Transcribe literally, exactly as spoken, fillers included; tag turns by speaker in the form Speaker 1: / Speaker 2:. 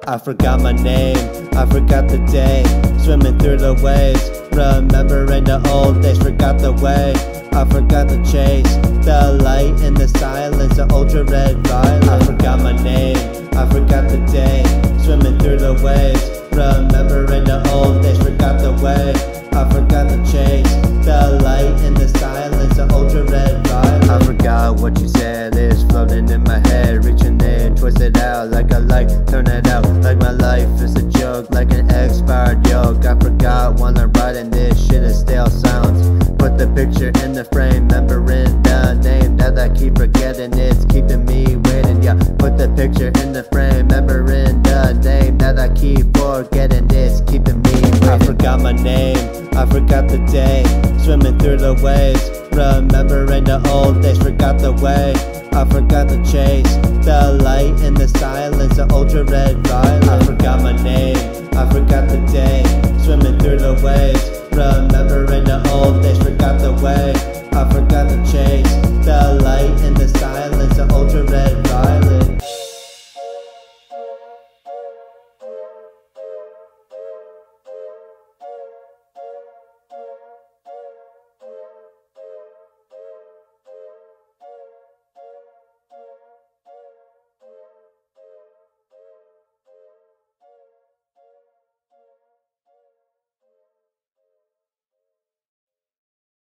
Speaker 1: I forgot my name, I forgot the day, swimming through the waves, remembering the old days, forgot the way, I forgot the chase, the light in the silence, the ultra red violet. I forgot my name, I forgot the day, swimming through the waves, remembering the old days, forgot the way, I forgot the chase, the light in the silence, the ultra red violet. I forgot what you said, it's floating in my head, reaching in, twist it out like a light, turn it out like my life is a joke, like an expired yoke. I forgot while I'm writing this shit, it still sounds. Put the picture in the frame, remembering the name that I keep forgetting, it's keeping me waiting, yeah. Put the picture in the frame, remembering the name that I keep forgetting, it's keeping me waiting. I forgot my name, I forgot the day, swimming through the waves, remembering the old days, forgot the way, I forgot the chase, the light in the silence, the ultra red violet. I forgot my name, I forgot the day, swimming through the waves, remembering the old days, forgot the way, I forgot the chase, the light in the silence, the ultra red violet.